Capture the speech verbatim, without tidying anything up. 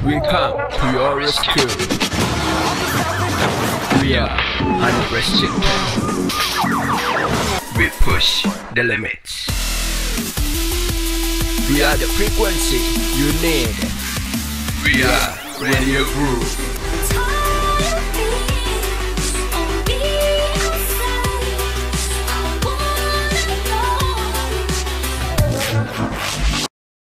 We come to your rescue. We are unrestricted. We push the limits. We are the frequency you need. We are Radio Groove.